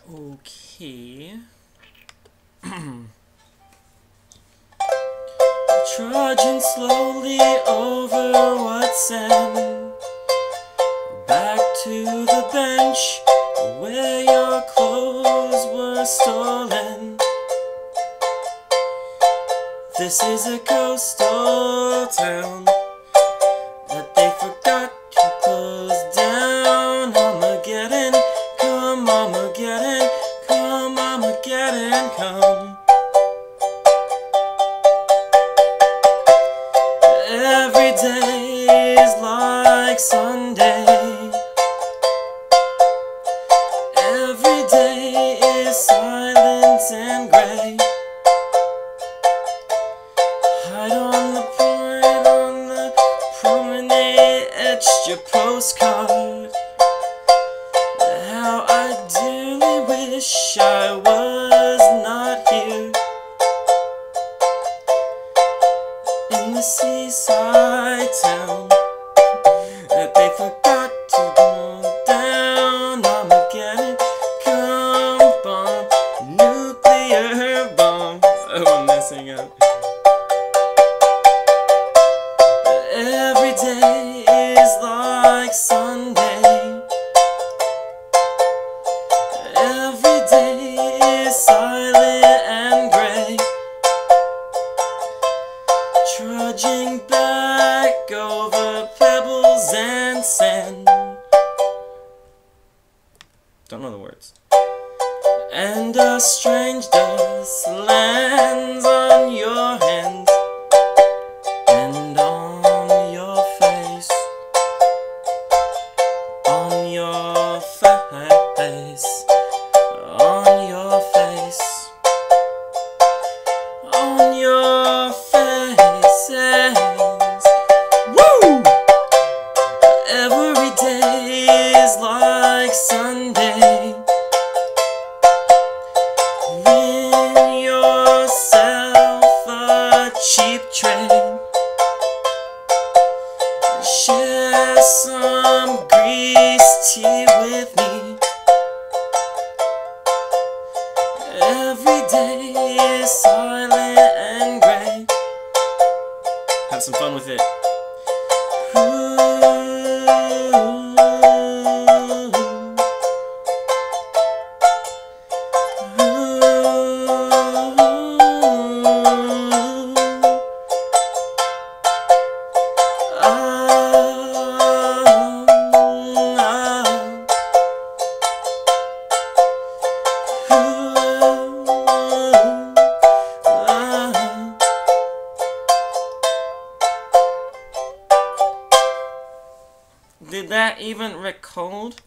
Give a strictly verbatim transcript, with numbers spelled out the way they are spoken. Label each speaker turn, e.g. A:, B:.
A: Okay. Trudging slowly over what's sand, back to the bench where your clothes were stolen. This is a coastal town that they forgot to close down. Armageddon, come Armageddon, come Armageddon, come. Every day is like Sunday. Every day is silent and gray. Hide on the point, on the promenade, etched your postcard. How I dearly wish I was not here in the seaside town that they forgot to burn down. Armageddon, come bomb, nuclear bomb. Oh, I'm messing up. Every day is like Sunday. Every day is silent and gray. Trudging back over pebbles and sand. Don't know the words. And a strange dust lands on your hands and on your face, on your face, on your face, on your faces. Woo! Every day is like Sunday. Win yourself a cheap train. Share some greased tea with me. Every day is silent and gray. Have some fun with it. Ooh. Did that even record?